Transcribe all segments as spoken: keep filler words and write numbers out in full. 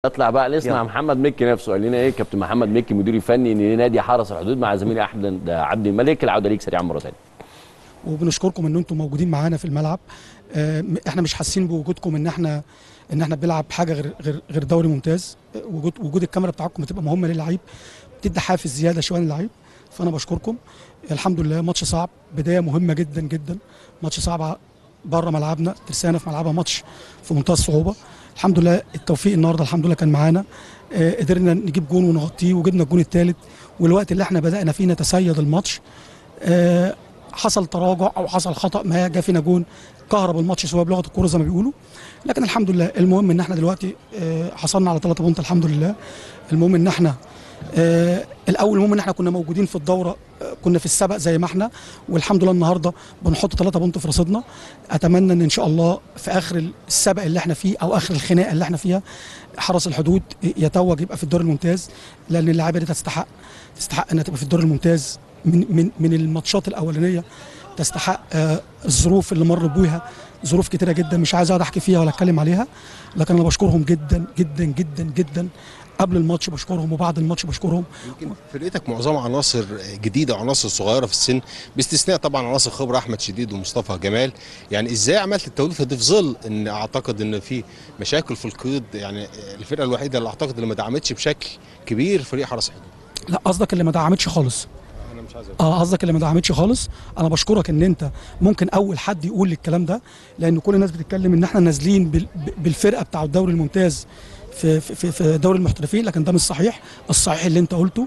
اطلع بقى نسمع يلا. محمد مكي نفسه قال لنا ايه كابتن محمد مكي مدير الفني لنادي حرس الحدود مع زميلي احمد عبد الملك. العوده ليك سريعا مره ثانيه. وبنشكركم ان انتم موجودين معانا في الملعب. احنا مش حاسين بوجودكم ان احنا ان احنا بنلعب حاجه غير غير غير دوري ممتاز. وجود وجود الكاميرا بتاعكم بتبقى مهمه للعيب، بتدي حافز زياده شويه للعيب. فانا بشكركم. الحمد لله ماتش صعب، بدايه مهمه جدا جدا. ماتش صعب بره ملعبنا، ترسانه في ملعبها ماتش في منتهى الصعوبه. الحمد لله التوفيق النهارده الحمد لله كان معانا. آه قدرنا نجيب جون ونغطيه وجبنا الجون الثالث. والوقت اللي احنا بدانا فيه نتسيد الماتش آه حصل تراجع او حصل خطا ما، جه فينا جون كهرب الماتش شويه بلغه الكوره زي ما بيقولوا. لكن الحمد لله المهم ان احنا دلوقتي آه حصلنا على ثلاثة بونت الحمد لله. المهم ان احنا آه الاول المهم ان احنا كنا موجودين في الدوره، آه كنا في السبق زي ما احنا، والحمد لله النهارده بنحط ثلاثة بونت في رصيدنا. اتمنى ان ان شاء الله في اخر السبق اللي احنا فيه او اخر الخناقه اللي احنا فيها حرس الحدود يتوج يبقى في الدور الممتاز، لان اللاعيبه دي تستحق تستحق انها تبقى في الدور الممتاز من من من الماتشات الاولانيه. تستحق آه الظروف اللي مر بيها، ظروف كتيره جدا مش عايز اقعد احكي فيها ولا اتكلم عليها، لكن انا بشكرهم جدا جدا جدا جدا. قبل الماتش بشكرهم وبعد الماتش بشكرهم. يمكن فرقتك معظمها عناصر جديده وعناصر صغيره في السن، باستثناء طبعا عناصر خبره احمد شديد ومصطفى جمال. يعني ازاي عملت التوليفه دي في ظل ان اعتقد ان في مشاكل في القيد؟ يعني الفرقه الوحيده اللي اعتقد اللي ما دعمتش بشكل كبير فريق حرس الحدود. لا قصدك اللي ما دعمتش خالص. انا مش عايز اه قصدك اللي ما دعمتش خالص. انا بشكرك ان انت ممكن اول حد يقول الكلام ده، لان كل الناس بتتكلم ان احنا نازلين بالفرقه بتاع الدوري الممتاز في في في دوري المحترفين، لكن ده مش صحيح. الصحيح اللي انت قلته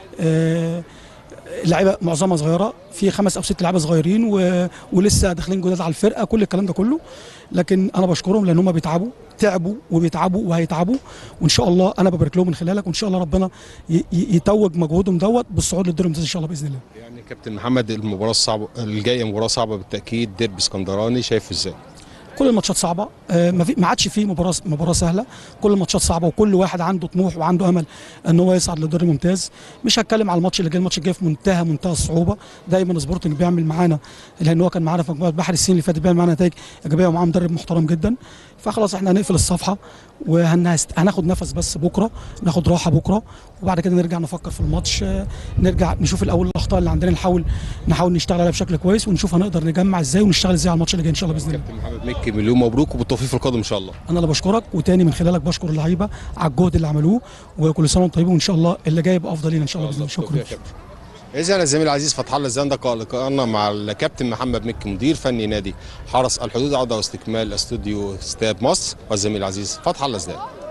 آه اللعيبه معظمها صغيره، في خمس او ست لعيبه صغيرين و... ولسه داخلين جداد على الفرقه، كل الكلام ده كله. لكن انا بشكرهم لان هم بيتعبوا تعبوا وبيتعبوا وهيتعبوا، وان شاء الله انا ببارك لهم من خلالك، وان شاء الله ربنا ي... يتوج مجهودهم دوت بالصعود للدوري الممتاز ان شاء الله باذن الله. يعني كابتن محمد المباراه الصعبه الجايه مباراه صعبه بالتاكيد، ديربي اسكندراني، شايفه ازاي؟ كل الماتشات صعبه، ما عادش فيه مباراه مباراه سهله. كل الماتشات صعبه وكل واحد عنده طموح وعنده امل ان هو يصعد للدوري الممتاز. مش هتكلم على الماتش اللي جاي، الماتش الجاي في منتهى منتهى الصعوبه. دايما سبورتنج بيعمل معانا، لان هو كان معانا في مجموعه بحر السنين اللي فاتت بيعمل معانا نتائج ايجابيه ومعاه مدرب محترم جدا. فخلاص احنا هنقفل الصفحه وهناخد نفس بس بكره، ناخد راحه بكره، وبعد كده نرجع نفكر في الماتش. نرجع نشوف الاول الاخطاء اللي عندنا، نحاول نحاول نشتغل عليها بشكل كويس، ونشوف هنقدر نجمع ازاي ونشتغل ازاي على الماتش اللي جاي ان شاء الله باذن الله. كابتن محمد مكي مليون مبروك وبالتوفيق في القادم ان شاء الله. انا اللي بشكرك، وتاني من خلالك بشكر اللعيبه على الجهد اللي عملوه، وكل سنه وانتم طيبين، وان شاء الله اللي جاي يبقى افضل لينا ان شاء الله باذن الله. شكرا. إذا الزميل العزيز فتح الله الزندقة لقاءنا مع الكابتن محمد مكي مدير فني نادي حرس الحدود. عودة واستكمال استوديو استاد مصر والزميل العزيز فتح الله الزندقة.